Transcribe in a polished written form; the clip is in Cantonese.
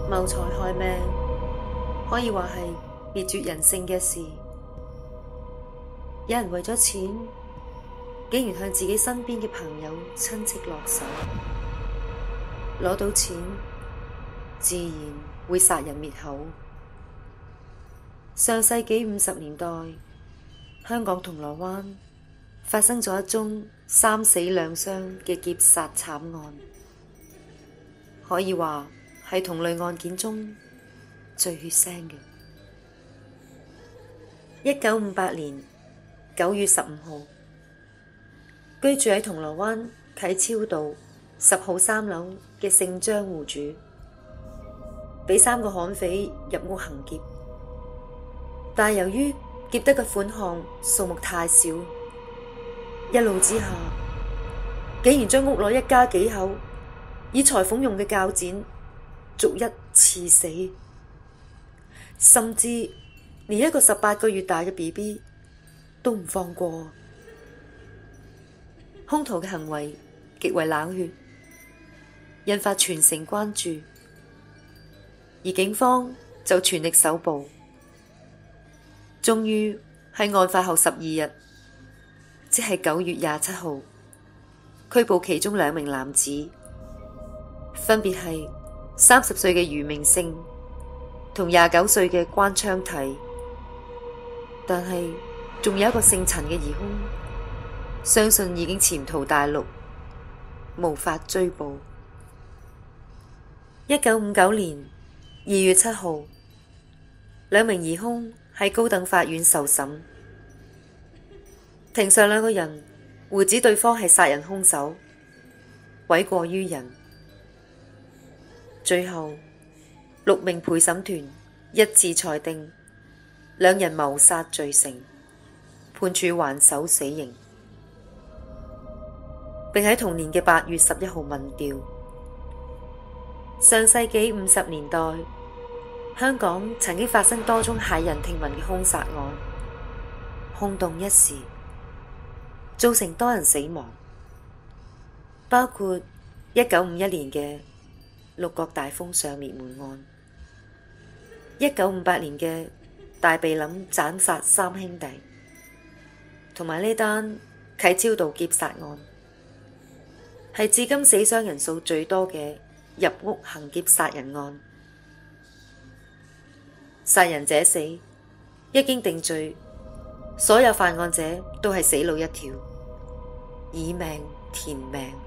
謀財害命可以話係滅絕人性嘅事。有人為咗錢，竟然向自己身邊嘅朋友親戚落手，攞到錢自然會殺人滅口。上世紀50年代，香港銅鑼灣發生咗一宗3死2傷嘅劫殺慘案，可以話係同類案件中最血腥嘅。1958年9月15號，居住喺銅鑼灣啟超道10號3樓嘅姓張戶主，俾3個悍匪入屋行劫，但係由於劫得嘅款項數目太少，一怒之下竟然將屋內一家幾口以裁縫用嘅鉸剪逐一刺死，甚至連一個18個月大嘅 BB 都唔放過。兇徒嘅行為極為冷血，引發全城關注，而警方就全力搜捕。終於喺案發後12日，即係9月27號，拘捕其中2名男子，分別係30歲嘅余明勝同29歲嘅關昌體。但係仲有一個姓陳嘅疑兇，相信已經潛逃大陸，無法追捕。1959年2月7號，2名疑兇喺高等法院受審，庭上2個人互指對方係殺人兇手，諉過於人。最後6名陪審團一致裁定2人謀殺罪成，判處還手死刑，並喺同年嘅8月11號民調。上世紀50年代，香港曾經發生多宗駭人聽聞嘅兇殺案，轟動一時，造成多人死亡，包括1951年嘅六國大封相滅門案，1958年嘅大毗林斬殺3兄弟，同埋呢單啟超道劫殺案，係至今死傷人數最多嘅入屋行劫殺人案。殺人者死，一經定罪，所有犯案者都係死路一條，以命填命。